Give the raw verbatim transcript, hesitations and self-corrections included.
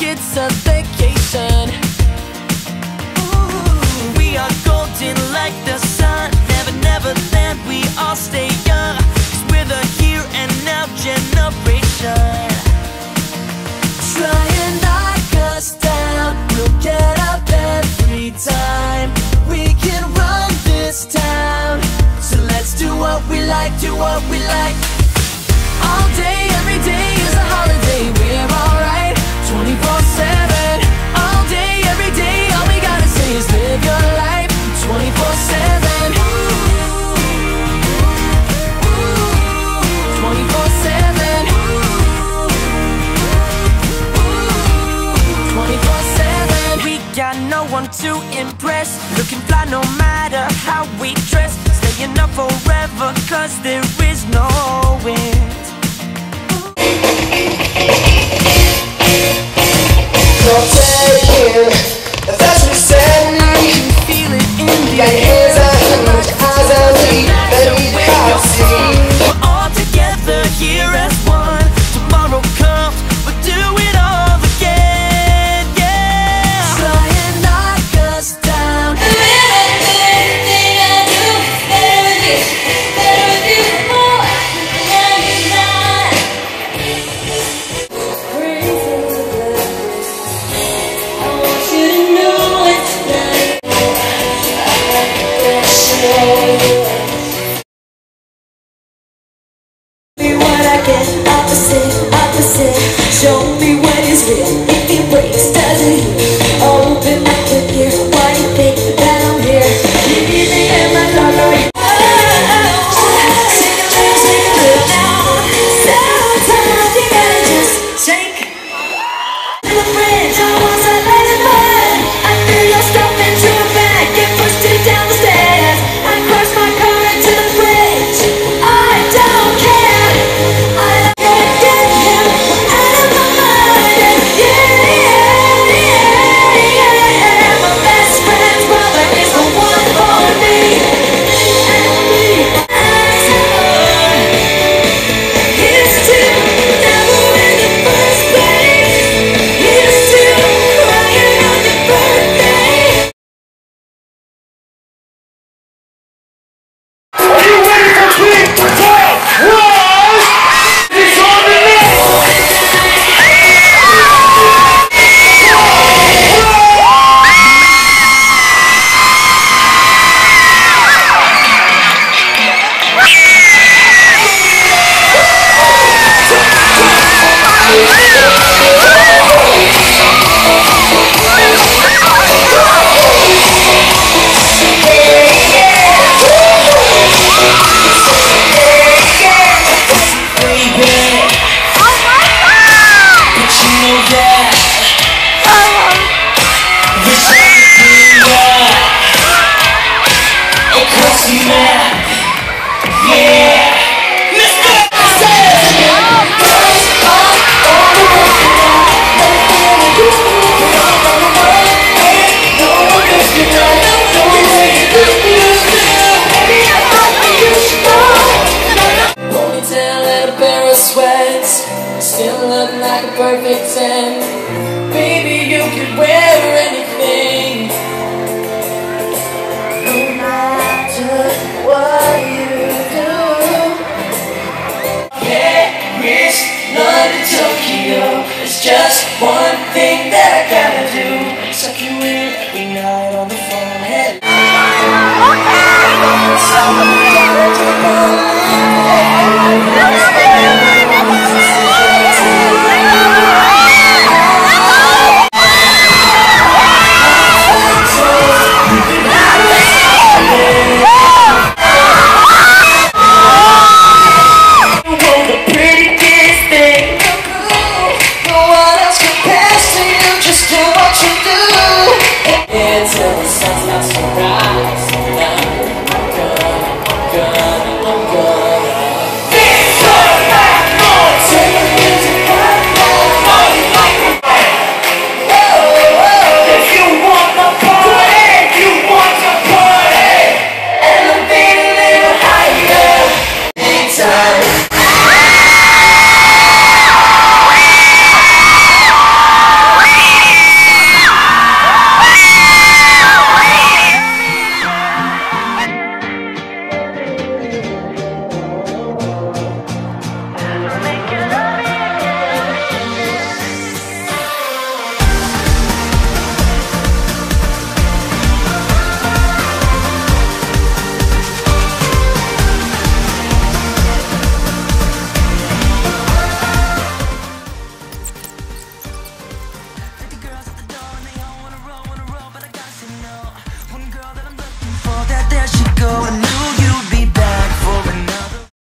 it's a vacation. Ooh, we are golden like the sun. Never, never land, we all stay young. Cause we're the here and now generation. Try and knock us down, we'll get up every time. We can run this town, so let's do what we like, do what we like. All day, every day is a holiday, we're alright, twenty-four seven. All day, every day, all we gotta say is live your life, twenty-four seven. twenty-four seven. twenty-four seven. We got no one to impress, looking fly no matter how we dress. Staying up forever cause there is no end. I'll take you, that's what said. I can feel it in the got air. hands on you, eyes on me, baby, I see. We're all together here as one. Tomorrow comes, but do it all again, yeah. Try and knock us down. Everything I do, better with you, better with you. Oh, and you're not crazy. I want you to know it tonight. I show you. Me what I get, opposite, opposite. Show me what is real. If it breaks, does it heal? Open my clip here. Why you think that I'm here? Give me the end, my dog, know you. Sing a little, sing a little now. Sometimes you gotta just shake. To the fridge, I want some let it burn. I threw your stuff into a bag and pushed it down the stairs. I crashed my car into the fridge. I don't care. I don't get him out of my mind. And yeah, yeah, yeah, yeah. My best friend's brother is the one for me. And we here's to never in the first place. Here's to crying on your birthday. Are you ready for big talk? Rise! It's on the Ponytail and a pair of sweats, still look like a perfect ten. Baby, you could wear anything, no matter what you do. Paris, London, Tokyo, it's just one thing that I gotta do. Suck you in every night on the phone. Head okay.